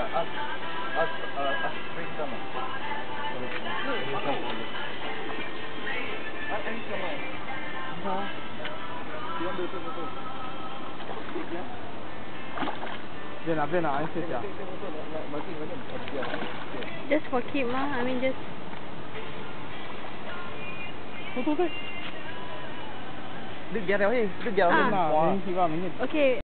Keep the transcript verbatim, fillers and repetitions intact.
ask, ask, uh, ask bring some. Ask bring some. Dia ambil tu tu. Dia nak dia nak answer dia. Just for keep mah. I mean just. Tu tu tu. Dia biar dia, dia biar dia. Ah. Okay.